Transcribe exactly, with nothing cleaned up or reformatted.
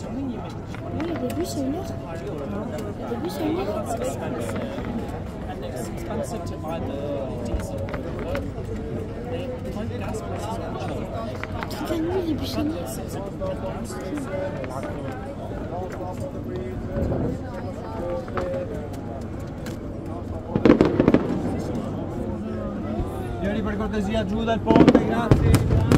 Oui, au début c'est une heure. Au début c'est une heure. And it's expensive to buy the diesel. The like gas prices are cheap. Toute la nuit, au début c'est une heure. Vieni per cortesia giù dal ponte, grazie.